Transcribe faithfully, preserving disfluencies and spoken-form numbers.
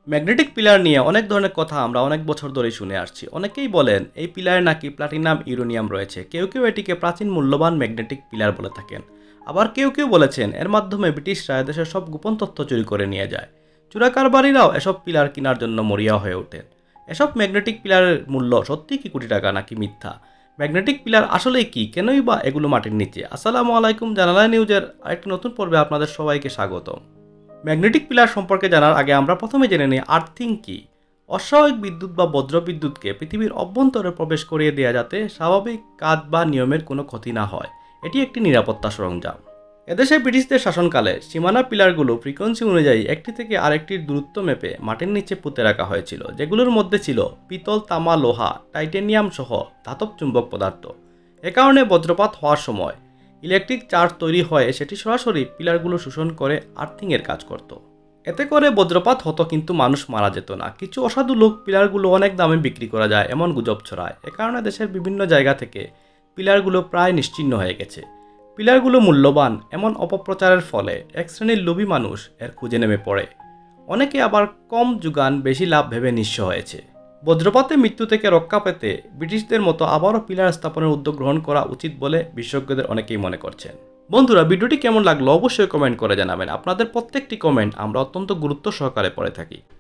Magnetic pillar নিয়ে অনেক ধরনের কথা আমরা অনেক বছর ধরেই শুনে আসছি। অনেকেই বলেন এই পিলারে নাকি প্লাটিনাম ইউরেনিয়াম রয়েছে, কেউ কেউ এটিকে প্রাচীন মূল্যবান ম্যাগনেটিক পিলার বলে থাকেন। আবার কেউ কেউ বলেছেন এর মাধ্যমে ব্রিটিশরা দেশের সব গোপন তথ্য চুরি করে নিয়ে যায়। চোরাকারবারিরাও এসব পিলার কেনার জন্য মরিয়া হয়ে ওঠেন। এসব ম্যাগনেটিক পিলারের মূল্য সত্যি কি কোটি টাকা নাকি মিথ্যা? ম্যাগনেটিক পিলার আসলে কি, কেনই বা এগুলো মাটির নিচে? আসসালামু আলাইকুম, জানালা নিউজের আরেকটি নতুন পর্বে আপনাদের সবাইকে স্বাগতম। ম্যাগনেটিক পিলার সম্পর্কে জানার আগে আমরা প্রথমে জেনে নিই আর্থিং কি। অস্বাভাবিক বিদ্যুৎ বা বজ্রবিদ্যুৎকে পৃথিবীর অভ্যন্তরে প্রবেশ করিয়ে দেওয়া যাতে স্বাভাবিক কাজ বা নিয়মের কোনো ক্ষতি না হয়, এটি একটি নিরাপত্তা সরঞ্জাম। এদেশে ব্রিটিশদের শাসনকালে সীমানা পিলারগুলো ফ্রিকোয়েন্সি অনুযায়ী একটি থেকে আরেকটির দূরত্ব মেপে মাটির নিচে পুঁতে রাখা হয়েছিল, যেগুলোর মধ্যে ছিল পিতল, তামা, লোহা, টাইটেনিয়াম সহ ধাতব চুম্বক পদার্থ। এ কারণে বজ্রপাত হওয়ার সময় ইলেকট্রিক চার্জ তৈরি হয়ে সেটি সরাসরি পিলারগুলো শোষণ করে আর্থিংয়ের কাজ করত। এতে করে বজ্রপাত হতো কিন্তু মানুষ মারা যেত না। কিছু অসাধু লোক পিলারগুলো অনেক দামে বিক্রি করা যায় এমন গুজব ছড়ায়। এ কারণে দেশের বিভিন্ন জায়গা থেকে পিলারগুলো প্রায় নিশ্চিহ্ন হয়ে গেছে। পিলারগুলো মূল্যবান এমন অপপ্রচারের ফলে এক শ্রেণীর লোভী মানুষ এর খুঁজে নেমে পড়ে। অনেকে আবার কম যোগান বেশি লাভ ভেবে নিঃস্ব হয়েছে। বজ্রপাতে মৃত্যু থেকে রক্ষা পেতে ব্রিটিশদের মতো আবারও পিলার স্থাপনের উদ্যোগ গ্রহণ করা উচিত বলে বিশেষজ্ঞদের অনেকেই মনে করছেন। বন্ধুরা, ভিডিওটি কেমন লাগলো অবশ্যই কমেন্ট করে জানাবেন। আপনাদের প্রত্যেকটি কমেন্ট আমরা অত্যন্ত গুরুত্ব সহকারে পড়ে থাকি।